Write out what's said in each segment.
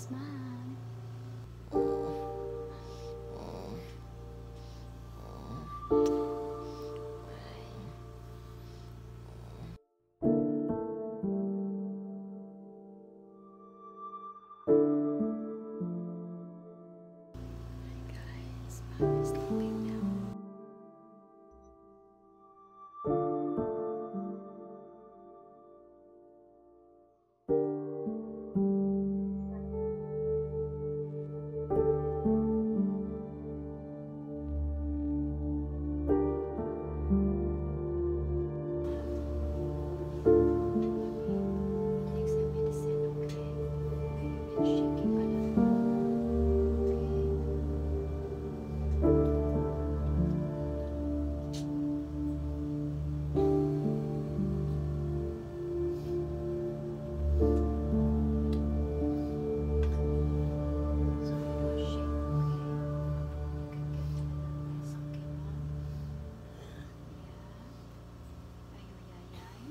Smile. Guys, Mom is sleeping now. Next na medicine, okay? You've been shaking a lot. So you don't shake, okay? You can get this, okay, Mom? Yeah. Are you yayay?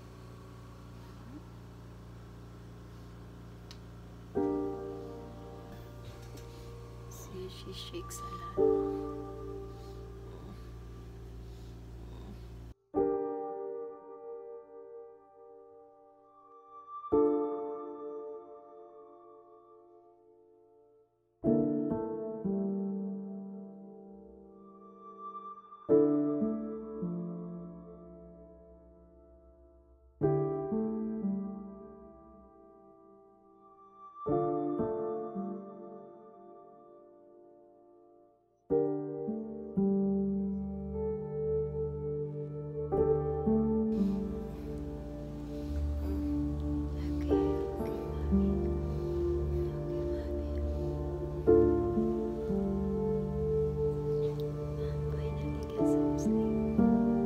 See, she shakes a lot. Okay, okay, Mommy. Finally get some sleep.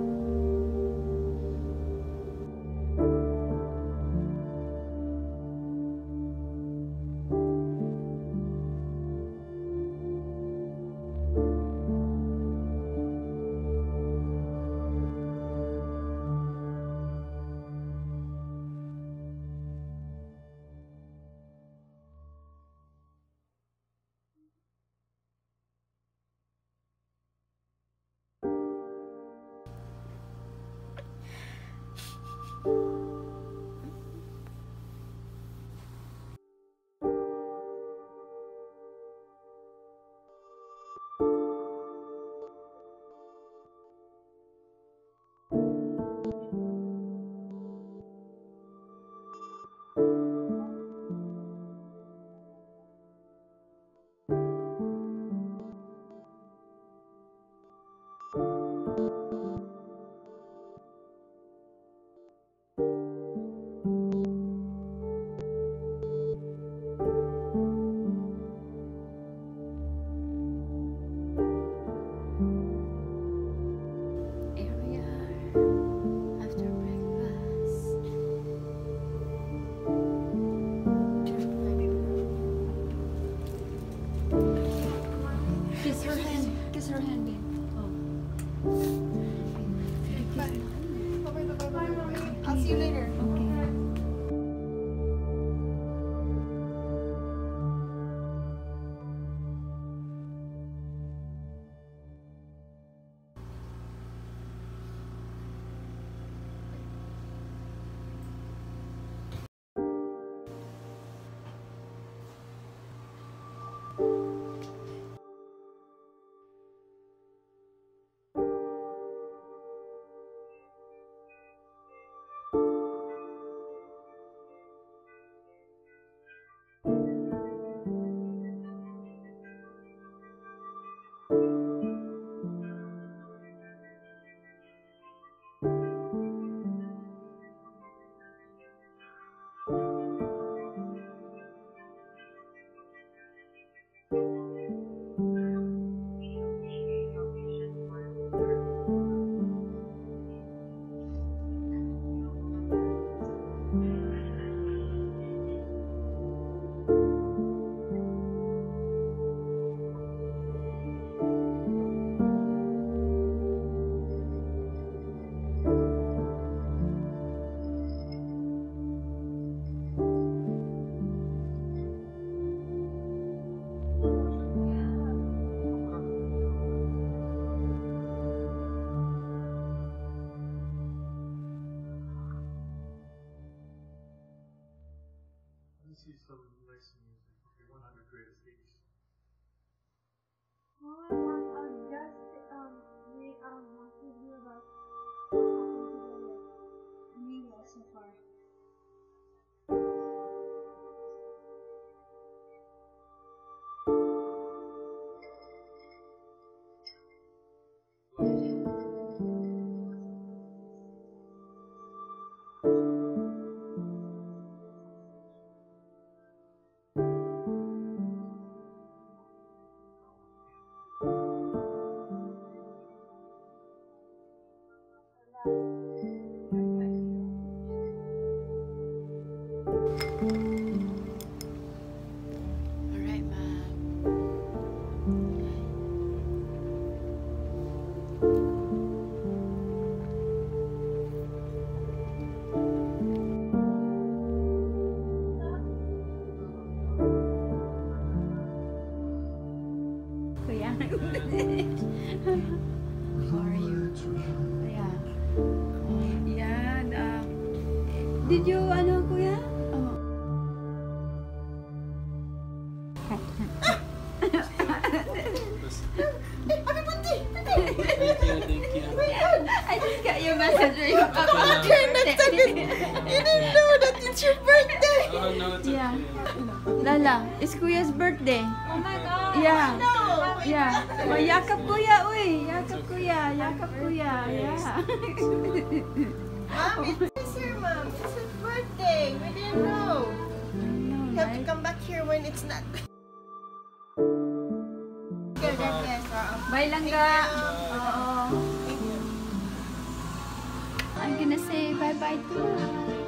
Here we are after breakfast. Kiss her hand. Kiss her hand, babe. Bye, Mommy. I'll see you later. Okay. Did you, ano, kuya? Oh. Thank you. I just got your message right now. You didn't know that it's your birthday. Oh, no, it's Yeah. okay. Lala, it's kuya's birthday. Oh my God. Yeah. No. Yeah. Oh, yakap kuya, uy. Yakap kuya. Yakap kuya. Yeah. Mom, it's your mom. It's his birthday. We didn't know. You have to come back here when it's not. Good, yes. Bye langga. Oo. I'm gonna say bye-bye to